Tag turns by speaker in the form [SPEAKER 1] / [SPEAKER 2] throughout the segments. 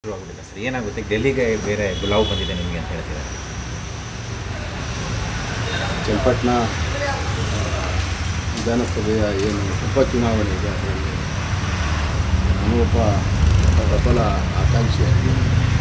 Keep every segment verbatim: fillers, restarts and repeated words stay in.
[SPEAKER 1] ಶುರುವಾಗ್ಬಿಟ್ಟಿದೆ sir. ಏನಾಗುತ್ತೆ ಡೆಲ್ಲಿಗೆ ಬೇರೆ ಗುಲಾವು ಬಂದಿದೆ ನಿಮಗೆ ಅಂತ ಹೇಳ್ತಿದ್ದಾರೆ.
[SPEAKER 2] ಚನ್ನಪಟ್ಟಣ ವಿಧಾನಸಭೆಯ ಏನು ಉಪಚುನಾವಣೆ ಇದೆ ಅದರಲ್ಲಿ ನಾನು ಒಬ್ಬ ಪ್ರಬಲ ಆಕಾಂಕ್ಷಿಯಾಗಿ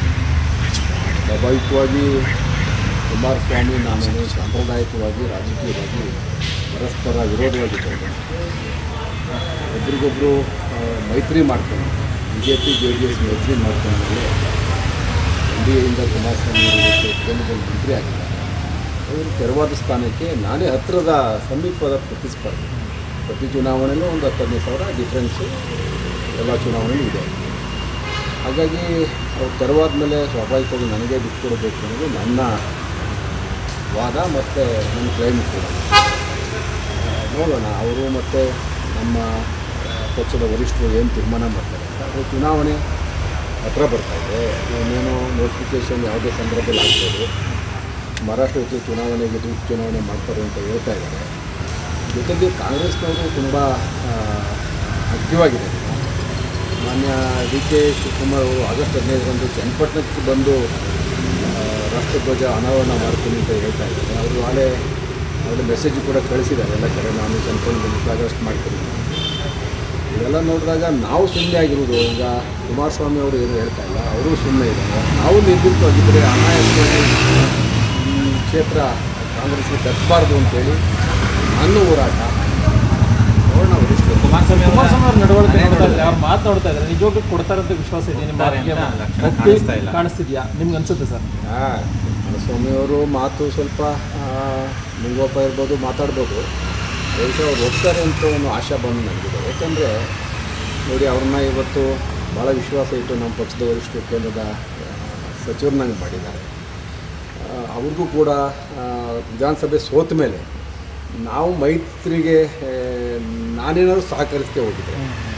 [SPEAKER 2] ಸ್ವಾಭಾವಿಕವಾಗಿ ಕುಮಾರಸ್ವಾಮಿ ನಾನು ಸಾಂಪ್ರದಾಯಿಕವಾಗಿ ರಾಜಕೀಯವಾಗಿ ಪರಸ್ಪರ ವಿರೋಧವಾಗಿದ್ದೇವೆ. ಒಬ್ರಿಗೊಬ್ಬರು ಮೈತ್ರಿ ಮಾಡ್ಕೊಂಡು B J P J D S ಮೈತ್ರಿ ಮಾಡ್ಕೊಂಡ್ಮೇಲೆ ಎನ್ ಡಿ ಎಯಿಂದ ಕುಮಾರಸ್ವಾಮಿ ಅವರು ಕೇಂದ್ರದಲ್ಲಿ ಮಂತ್ರಿ ಆಗಿದ್ದಾರೆ. ಅವರು ತೆರವಾದ ಸ್ಥಾನಕ್ಕೆ ನಾನೇ ಹತ್ತಿರದ ಸಮೀಪದ ಪ್ರತಿಸ್ಪರ್ಧೆ. ಪ್ರತಿ ಚುನಾವಣೆಯಲ್ಲೂ ಒಂದು ಹತ್ತು ಹದಿನೈದು ಸಾವಿರ ಡಿಫ್ರೆನ್ಸು ಎಲ್ಲ ಚುನಾವಣೆಯೂ ಇದೆ. ಹಾಗಾಗಿ ಅವ್ರು ತೆರವಾದ ಮೇಲೆ ಸ್ವಾಭಾವಿಕವಾಗಿ ನನಗೆ ಬಿಟ್ಕೊಡ್ಬೇಕು ಅನ್ನೋದು ನನ್ನ ವಾದ ಮತ್ತು ನನ್ನ ಕ್ಲೈಮ್ ಕೂಡ. ನೋಡೋಣ ಅವರು ಮತ್ತು ನಮ್ಮ ಪಕ್ಷದ ವರಿಷ್ಠರು ಏನು ತೀರ್ಮಾನ ಮಾಡ್ತಾರೆ. ಅದು ಚುನಾವಣೆ ಹತ್ರ ಬರ್ತಾಯಿದೆ, ಇನ್ನೇನೋ ನೋಟಿಫಿಕೇಷನ್ ಯಾವುದೇ ಸಂದರ್ಭದಲ್ಲಿ ಆಗ್ಬೋದು. ಮಹಾರಾಷ್ಟ್ರಕ್ಕೆ ಚುನಾವಣೆಗೆ ಉಪಚುನಾವಣೆ ಮಾಡ್ತಾರೆ ಅಂತ ಹೇಳ್ತಾ ಇದ್ದಾರೆ. ಜೊತೆಗೆ ಕಾಂಗ್ರೆಸ್ನವರು ತುಂಬ ಆಕ್ಟಿವ್ ಆಗಿದೆ. ಮಾನ್ಯ ಡಿ ಕೆ ಶಿವಕುಮಾರ್ ಅವರು ಆಗಸ್ಟ್ ಹದಿನೈದರಂದು ಚನ್ನಪಟ್ಟಣಕ್ಕೆ ಬಂದು ರಾಷ್ಟ್ರಧ್ವಜ ಅನಾವರಣ ಮಾಡ್ತೀನಿ ಅಂತ ಹೇಳ್ತಾ ಇದ್ದಾರೆ. ಅವರು ನಾಳೆ ಅವರ ಮೆಸೇಜ್ ಕೂಡ ಕಳಿಸಿದ್ದಾರೆ ಎಲ್ಲ ಕಡೆ, ನಾನು ಚನ್ನಪಟ್ಟಣದಲ್ಲಿ ಫ್ಲಾಗ್ ಮಾಡ್ತೀನಿ. ಇದೆಲ್ಲ ನೋಡಿದಾಗ ನಾವು ಸುಮ್ಮನೆ ಆಗಿರೋದು. ಈಗ ಕುಮಾರಸ್ವಾಮಿ ಅವರು ಏನು ಹೇಳ್ತಾ ಇಲ್ಲ, ಅವರು ಸುಮ್ಮನೆ ಇದ್ದಾರೆ. ನಾವು ನಿರ್ದಿಷ್ಟವಾಗಿದ್ದರೆ ಅನಾಯಾಸವಾಗಿ ಈ ಕ್ಷೇತ್ರ ಕಾಂಗ್ರೆಸ್ಗೆ ತಪ್ಪಬಾರ್ದು ಅಂತೇಳಿ ನನ್ನ ಹೋರಾಟ. ನೋಡೋಣ ವರಿಷ್ಠರು
[SPEAKER 1] ಕುಮಾರಸ್ವಾಮಿ
[SPEAKER 3] ಕುಮಾರಸ್ವಾಮಿ ಅವ್ರ ನಡವಳಿಕೆ ನೋಡ್ತಾ ಇದ್ದಾರೆ, ಅವ್ರು ಮಾತನಾಡ್ತಾ ಇದ್ದಾರೆ. ನಿಜವಾಗ್ಲೂ ಕೊಡ್ತಾರಂತ ವಿಶ್ವಾಸ ಇದೆ ನಿಮ್ಮ ಕಾಣಿಸ್ತಿದ್ಯಾ ನಿಮ್ಗೆ ಅನ್ಸುತ್ತೆ ಸರ್?
[SPEAKER 2] ಹಾಂ, ಕುಮಾರಸ್ವಾಮಿಯವರು ಮಾತು ಸ್ವಲ್ಪ ಮುಂಗೋಪ ಇರ್ಬೋದು, ಮಾತಾಡ್ಬೋದು. ಬಹುಶಃ ಅವ್ರು ಹೋಗ್ತಾರೆ ಅಂತ ಒಂದು ಆಶಾ ಬಂದು ನನಗಿದೆ. ಯಾಕಂದರೆ ನೋಡಿ, ಅವ್ರನ್ನ ಇವತ್ತು ಭಾಳ ವಿಶ್ವಾಸ ಇಟ್ಟು ನಮ್ಮ ಪಕ್ಷದ ವರಿಷ್ಠರು ಕೇಂದ್ರದ ಸಚಿವರನ್ನಾಗಿ ಮಾಡಿದ್ದಾರೆ. ಅವ್ರಿಗೂ ಕೂಡ ವಿಧಾನಸಭೆ ಸೋತ ಮೇಲೆ ನಾವು ಮೈತ್ರಿಗೆ ನಾನೇನಾದ್ರು ಸಹಕರಿಸ್ತೇ ಹೋಗಿದ್ದೆ.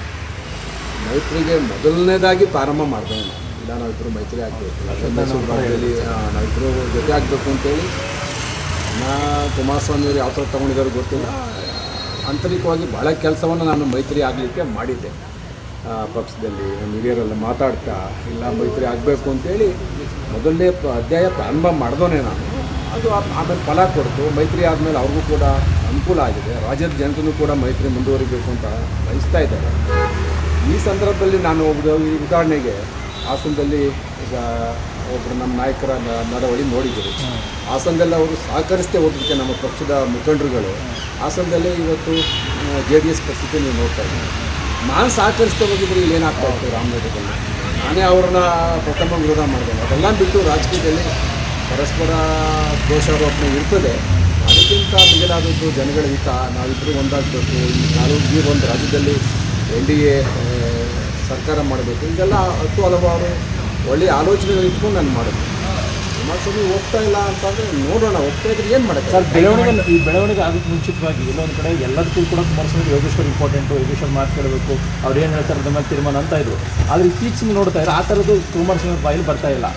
[SPEAKER 2] ಮೈತ್ರಿಗೆ ಮೊದಲನೇದಾಗಿ ಪ್ರಾರಂಭ ಮಾಡಿದೆ ನಾನು. ಇಲ್ಲ, ನಾವಿಬ್ಬರು ಮೈತ್ರಿ ಆಗಬೇಕು, ಮೈಸೂರು ಭಾಗದಲ್ಲಿ ನಾವಿಬ್ಬರು ಜೊತೆ ಆಗಬೇಕು ಅಂತೇಳಿ ನಾ ಕುಮಾರಸ್ವಾಮಿಯವರು ಯಾವ ಥರ ತೊಗೊಂಡಿದ್ದಾರೆ ಗೊತ್ತಿಲ್ಲ. ಆಂತರಿಕವಾಗಿ ಭಾಳ ಕೆಲಸವನ್ನು ನಾನು ಮೈತ್ರಿ ಆಗಲಿಕ್ಕೆ ಮಾಡಿದ್ದೆ. ಪಕ್ಷದಲ್ಲಿ ಹಿರಿಯರೆಲ್ಲ ಮಾತಾಡ್ತಾ ಇಲ್ಲ ಮೈತ್ರಿ ಆಗಬೇಕು ಅಂತೇಳಿ ಮೊದಲನೇ ಅಧ್ಯಾಯ ಪ್ರಾರಂಭ ಮಾಡಿದೋನೆ ನಾನು. ಅದು ಆಮೇಲೆ ಫಲ ಕೊಡ್ತು. ಮೈತ್ರಿ ಆದಮೇಲೆ ಅವ್ರಿಗೂ ಕೂಡ ಅನುಕೂಲ ಆಗಿದೆ. ರಾಜ್ಯದ ಜನತೆಯೂ ಕೂಡ ಮೈತ್ರಿ ಮುಂದುವರಿಬೇಕು ಅಂತ ಬಯಸ್ತಾ ಇದ್ದಾರೆ. ಈ ಸಂದರ್ಭದಲ್ಲಿ ನಾನು ಒಬ್ಬ ಈ ಉದಾಹರಣೆಗೆ ಹಾಸನದಲ್ಲಿ ಈಗ ಒಬ್ಬರು ನಮ್ಮ ನಾಯಕರ ನಡವಳಿ ನೋಡಿದ್ದೀರಿ. ಹಾಸನದಲ್ಲಿ ಅವರು ಸಹಕರಿಸ್ತೇ ಹೋಗ್ಲಿಕ್ಕೆ ನಮ್ಮ ಪಕ್ಷದ ಮುಖಂಡರುಗಳು ಹಾಸನದಲ್ಲೇ ಇವತ್ತು ಜೆ ಡಿ ಎಸ್ ಪರಿಸ್ಥಿತಿ ನೀವು ನೋಡ್ತಾ ಇದ್ದೀವಿ. ನಾನು ಸಹಕರಿಸ್ತೇ ಹೋಗಿದ್ರೆ ಇಲ್ಲಿ ಏನಾಗ್ತಾ ಇತ್ತು ರಾಮನಗರದಲ್ಲಿ. ನಾನೇ ಅವ್ರನ್ನ ಪ್ರಥಮ ವಿರೋಧ ಮಾಡಿದೆ. ಅದೆಲ್ಲ ಬಿಟ್ಟು ರಾಜಕೀಯದಲ್ಲಿ ಪರಸ್ಪರ ದೋಷಾರೋಪಣೆ ಇರ್ತದೆ. ಅದಕ್ಕಿಂತ ಮಿಗಿಲಾದದ್ದು ಜನಗಳ ಹಿತ. ನಾವಿಬ್ಬರು ಒಂದಾಗಬೇಕು, ಈ ನಾಲ್ಕು ಒಂದು ರಾಜ್ಯದಲ್ಲಿ ಎನ್ ಡಿ ಎ ಸರ್ಕಾರ ಮಾಡಬೇಕು. ಇದೆಲ್ಲ ಹತ್ತು ಹಲವಾರು ಒಳ್ಳೆಯ ಆಲೋಚನೆಗಳು ಇಟ್ಕೊಂಡು ನಾನು ಮಾಡೋದು. ಕುಮಾರಸ್ವಾಮಿ ಹೋಗ್ತಾ ಇಲ್ಲ ಅಂತಂದರೆ ನೋಡೋಣ, ಹೋಗ್ತಾ ಇದ್ರೆ ಏನು ಮಾಡೋಕ್ಕೆ
[SPEAKER 3] ಸರ್. ಬೆಳವಣಿಗೆ ಈ ಬೆಳವಣಿಗೆ ಆಗೋಕ್ಕೆ ಮುಂಚಿತವಾಗಿ ಎಲ್ಲೊಂದು ಕಡೆ ಎಲ್ಲದಕ್ಕೂ ಕೂಡ ಕುಮಾರಸ್ವಾಮಿ ಯೋಗೇಶ್ವರ್ ಇಂಪಾರ್ಟೆಂಟು, ಯೋಗೇಶ್ವರ್ ಮಾತು ಕೇಳಬೇಕು, ಅವ್ರು ಏನು ಹೇಳ್ತಾರೆ ಅದ್ರ ಮೇಲೆ ತೀರ್ಮಾನ ಅಂತ ಇದ್ರು. ಆದರೆ ಇತ್ತೀಚೆಗೆ ನೋಡ್ತಾ ಇದ್ದಾರೆ ಆ ಥರದ್ದು ಕುಮಾರಸ್ವಾಮಿ ಬಾಯಲ್ಲಿ ಬರ್ತಾ ಇಲ್ಲ.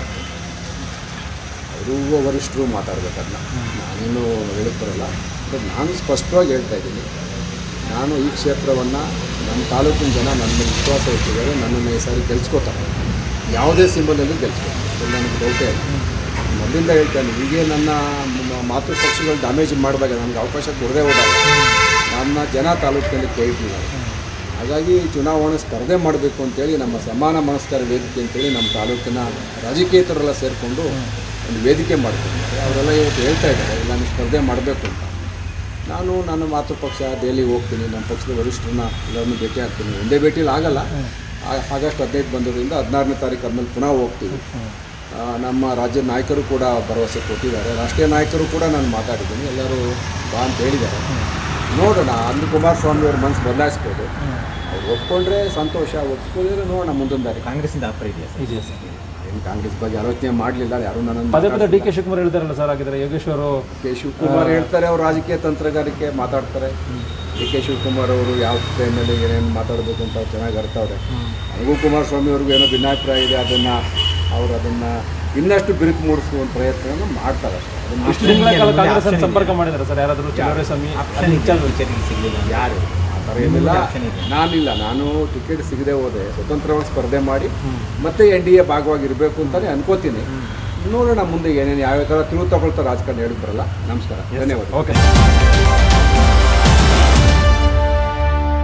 [SPEAKER 2] ಅವರು ವರಿಷ್ಠರು ಮಾತಾಡಬೇಕಲ್ಲ, ನಾನೇನು ಹೇಳಕ್ಕೆ ಬರೋಲ್ಲ. ಬಟ್ ನಾನು ಸ್ಪಷ್ಟವಾಗಿ ಹೇಳ್ತಾ ಇದ್ದೀನಿ, ನಾನು ಈ ಕ್ಷೇತ್ರವನ್ನು ನಮ್ಮ ತಾಲೂಕಿನ ಜನ ನನ್ನ ವಿಶ್ವಾಸ ಇಟ್ಟಿದ್ದಾರೆ. ನನ್ನನ್ನು ಈ ಸಾರಿ ಗೆಲ್ಸ್ಕೋತಾರೆ, ಯಾವುದೇ ಸಿಂಬಲಲ್ಲಿ ಗೆಲ್ಸ್ಕೊತಾರೆ. ಅದರಲ್ಲಿ ನನಗೆ ಡೌಟೇ ಇಲ್ಲ. ಮೊದಲಿಂದ ಹೇಳ್ತೇನೆ, ಹೀಗೆ ನನ್ನ ಮಾತೃಪಕ್ಷಗಳು ಡ್ಯಾಮೇಜ್ ಮಾಡಿದಾಗ, ನನಗೆ ಅವಕಾಶ ಕೊಡದೆ ಹೋದಾಗ ನನ್ನ ಜನ ತಾಲೂಕಿನಲ್ಲಿ ಕೈ ಇಟ್ಟಿದ್ದಾರೆ. ಹಾಗಾಗಿ ಚುನಾವಣೆ ಸ್ಪರ್ಧೆ ಮಾಡಬೇಕು ಅಂತೇಳಿ ನಮ್ಮ ಸಮಾನ ಮನಸ್ಕಾರ ವೇದಿಕೆ ಅಂತೇಳಿ ನಮ್ಮ ತಾಲೂಕಿನ ರಾಜಕೀಯತರೆಲ್ಲ ಸೇರಿಕೊಂಡು ಒಂದು ವೇದಿಕೆ ಮಾಡ್ಕೊಂಡಿದ್ದಾರೆ. ಅವರೆಲ್ಲ ಇವತ್ತು ಹೇಳ್ತಾ ಇದ್ದಾರೆ ಇಲ್ಲ ನೀವು ಸ್ಪರ್ಧೆ ಮಾಡಬೇಕು ಅಂತ. ನಾನು ನನ್ನ ಮಾತೃಪಕ್ಷ ದೆಹಲಿಗೆ ಹೋಗ್ತೀನಿ, ನಮ್ಮ ಪಕ್ಷದ ವರಿಷ್ಠರನ್ನ ಎಲ್ಲರನ್ನೂ ಭೇಟಿ ಆಗ್ತೀನಿ. ಒಂದೇ ಭೇಟಿಲಿ ಆಗಲ್ಲ, ಆಗಸ್ಟ್ ಹದಿನೈದು ಬಂದೋದ್ರಿಂದ ಹದಿನಾರನೇ ತಾರೀಕು ಆದಮೇಲೆ ಪುನಃ ಹೋಗ್ತೀವಿ. ನಮ್ಮ ರಾಜ್ಯದ ನಾಯಕರು ಕೂಡ ಭರವಸೆ ಕೊಟ್ಟಿದ್ದಾರೆ, ರಾಷ್ಟ್ರೀಯ ನಾಯಕರು ಕೂಡ ನಾನು ಮಾತಾಡಿದ್ದೀನಿ, ಎಲ್ಲರೂ ಬಾ ಅಂತ ಹೇಳಿದ್ದಾರೆ. ನೋಡೋಣ, ಅಲ್ಲಿ ಕುಮಾರಸ್ವಾಮಿ ಅವ್ರ ಮನಸ್ಸು ಬದಲಾಯಿಸ್ಬೋದು. ಅವ್ರು ಒಪ್ಕೊಂಡ್ರೆ ಸಂತೋಷ, ಒಪ್ಕೊಂಡಿದ್ರೆ ನೋಡೋಣ ಮುಂದೊಂದು ದಾರಿ.
[SPEAKER 1] ಕಾಂಗ್ರೆಸ್ಸಿಂದ ಆಫರ್ ಇದೆಯಾ ಸರ್?
[SPEAKER 3] ಇದೆಯಾ ಸರ್?
[SPEAKER 2] ಏನು ಕಾಂಗ್ರೆಸ್ ಬಗ್ಗೆ ಆಲೋಚನೆ ಮಾಡಲಿಲ್ಲ ಯಾರು. ನನ್ನ
[SPEAKER 3] ಪದೇ ಪದೇ ಡಿ ಕೆ ಶಿವಕುಮಾರ್ ಹೇಳ್ತಾರಲ್ಲ ಸರ್, ಆಗಿದ್ದಾರೆ ಯೋಗೇಶ್ವರು
[SPEAKER 2] ಕೆ ಶಿವಕುಮಾರ್ ಹೇಳ್ತಾರೆ, ಅವ್ರು ರಾಜಕೀಯ ತಂತ್ರಗಾರಿಕೆ ಮಾತಾಡ್ತಾರೆ. ಡಿ ಕೆ ಶಿವಕುಮಾರ್ ಅವರು ಯಾವ ಟೈಮಲ್ಲಿ ಏನೇನು ಮಾತಾಡಬೇಕು ಅಂತ ಅವ್ರು ಚೆನ್ನಾಗಿ ಅರ್ಥವ್ರೆ. ನನಗೂ ಕುಮಾರಸ್ವಾಮಿ ಅವ್ರಿಗೂ ಏನೋ ಭಿನ್ನಾಭಿಪ್ರಾಯ ಇದೆ, ಅದನ್ನು ಅವರು ಅದನ್ನು ಇನ್ನಷ್ಟು ಬಿರುಕು ಮೂಡಿಸುವ ಪ್ರಯತ್ನವನ್ನು ಮಾಡ್ತಾರೆ ಅಷ್ಟೇ.
[SPEAKER 3] ಇಷ್ಟು ದಿನಗಳ ಕಾಲ ಕಾಂಗ್ರೆಸ್ ಸಂಪರ್ಕ ಮಾಡಿದ್ದಾರೆ ಸರ್ ಯಾರಾದರೂ? ಚಲುವರಾಯ ಸ್ವಾಮಿ
[SPEAKER 1] ಸಿಗಲಿಲ್ಲ
[SPEAKER 2] ಯಾರು ಥರ ಏನಿಲ್ಲ. ನಾನಿಲ್ಲ, ನಾನು ಟಿಕೆಟ್ ಸಿಗದೆ ಹೋದೆ ಸ್ವತಂತ್ರವಾಗಿ ಸ್ಪರ್ಧೆ ಮಾಡಿ ಮತ್ತೆ ಎನ್ ಡಿ ಎ ಭಾಗವಾಗಿರಬೇಕು ಅಂತಲೇ ಅನ್ಕೋತೀನಿ. ನೋಡೋಣ ಮುಂದೆ ಏನೇನು ಯಾವ್ಯಾವ ಥರ ತಿರುವು ತಗೊಳ್ತಾರೆ ರಾಜಕಾರಣ ಹೇಳಿದ್ರಲ್ಲ. ನಮಸ್ಕಾರ, ಧನ್ಯವಾದ.
[SPEAKER 3] ಓಕೆ.